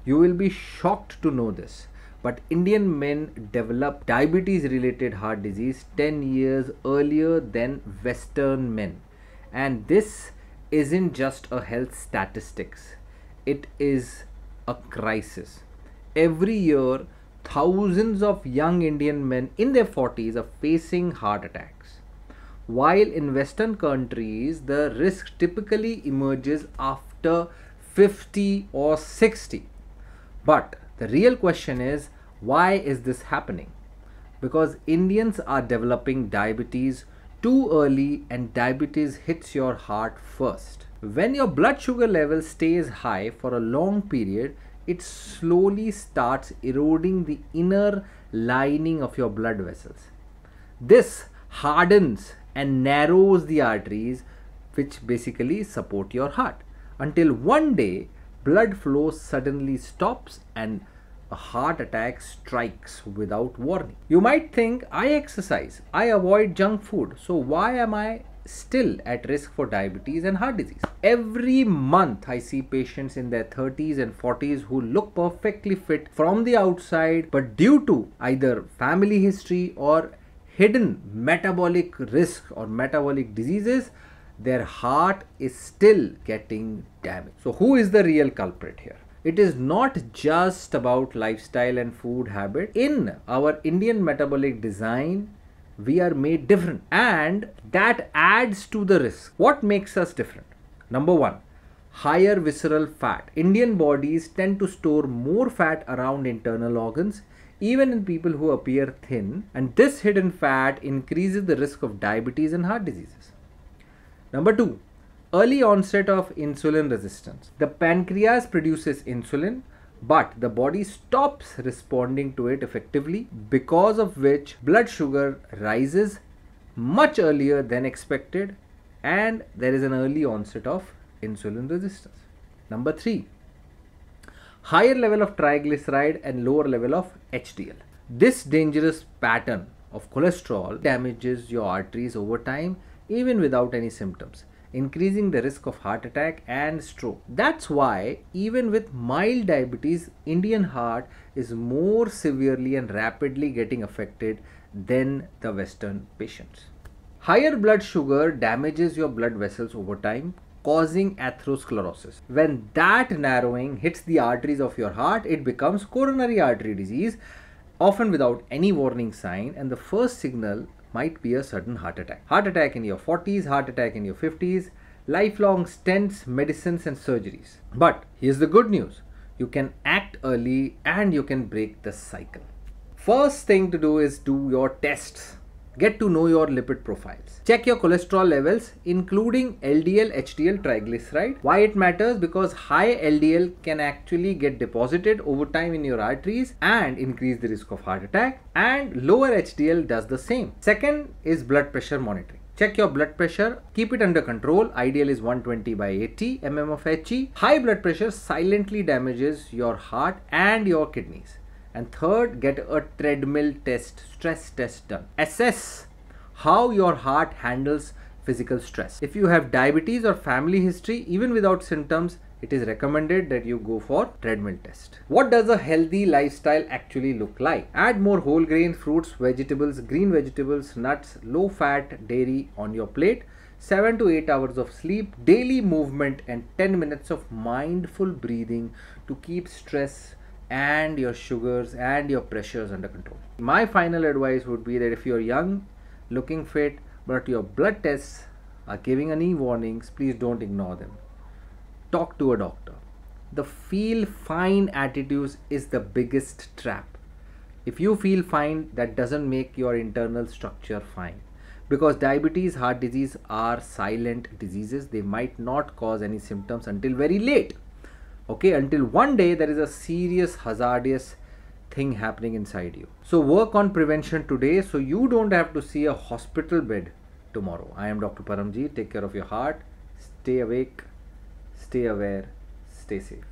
You will be shocked to know this, but Indian men develop diabetes related heart disease 10 years earlier than Western men. And this isn't just a health statistics, it is a crisis. Every year, thousands of young Indian men in their 40s are facing heart attacks. While in Western countries, the risk typically emerges after 50 or 60. But the real question is, why is this happening? Because Indians are developing diabetes too early, and diabetes hits your heart first. When your blood sugar level stays high for a long period, it slowly starts eroding the inner lining of your blood vessels. This hardens and narrows the arteries which basically support your heart, until one day blood flow suddenly stops and a heart attack strikes without warning. You might think, I exercise, I avoid junk food, so why am I still at risk for diabetes and heart disease? Every month I see patients in their 30s and 40s who look perfectly fit from the outside, but due to either family history or hidden metabolic risk or metabolic diseases, their heart is still getting damaged. So who is the real culprit here? It is not just about lifestyle and food habit. In our Indian metabolic design, we are made different, and that adds to the risk. What makes us different? Number one, higher visceral fat. Indian bodies tend to store more fat around internal organs, even in people who appear thin, and this hidden fat increases the risk of diabetes and heart diseases. Number two, early onset of insulin resistance. The pancreas produces insulin, but the body stops responding to it effectively, because of which blood sugar rises much earlier than expected, and there is an early onset of insulin resistance. Number three, higher level of triglyceride and lower level of HDL. This dangerous pattern of cholesterol damages your arteries over time, even without any symptoms, increasing the risk of heart attack and stroke. That's why even with mild diabetes, Indian heart is more severely and rapidly getting affected than the Western patients. Higher blood sugar damages your blood vessels over time, causing atherosclerosis. When that narrowing hits the arteries of your heart, it becomes coronary artery disease, often without any warning sign, and the first signal might be a sudden heart attack. Heart attack in your 40s, heart attack in your 50s, lifelong stents, medicines and surgeries. But here's the good news. You can act early and you can break the cycle. First thing to do is do your tests. Get to know your lipid profiles. Check your cholesterol levels, including LDL, HDL, triglyceride. Why it matters? Because high LDL can actually get deposited over time in your arteries and increase the risk of heart attack, and lower HDL does the same. Second is blood pressure monitoring. Check your blood pressure, keep it under control. Ideal is 120 by 80 mm of He. High blood pressure silently damages your heart and your kidneys. And third, get a treadmill test, stress test done. Assess how your heart handles physical stress. If you have diabetes or family history, even without symptoms, it is recommended that you go for treadmill test. What does a healthy lifestyle actually look like? Add more whole grains, fruits, vegetables, green vegetables, nuts, low fat dairy on your plate. 7 to 8 hours of sleep, daily movement and 10 minutes of mindful breathing to keep stress and your sugars and your pressures under control. My final advice would be that if you're young, looking fit, but your blood tests are giving any warnings, please don't ignore them. Talk to a doctor. The feel fine attitude is the biggest trap. If you feel fine, that doesn't make your internal structure fine. Because diabetes, heart disease are silent diseases. They might not cause any symptoms until very late. Okay, until one day there is a serious hazardous thing happening inside you. So work on prevention today so you don't have to see a hospital bed tomorrow. I am Dr. Paramjeet. Take care of your heart. Stay awake, stay aware, stay safe.